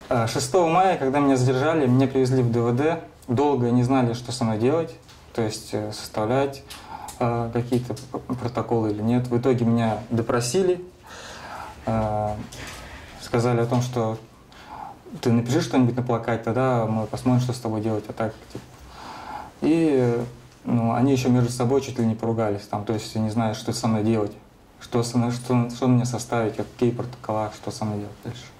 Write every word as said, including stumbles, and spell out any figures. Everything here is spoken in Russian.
шестого мая, когда меня задержали, меня привезли в ДВД. Долго не знали, что со мной делать, то есть составлять э, какие-то протоколы или нет. В итоге меня допросили, э, сказали о том, что ты напиши что-нибудь на плакате, тогда мы посмотрим, что с тобой делать. А так, типа. И ну, они еще между собой чуть ли не поругались, там, то есть не знаю, что со мной делать, что, со мной, что, что мне составить, какие протокола, что со мной делать дальше.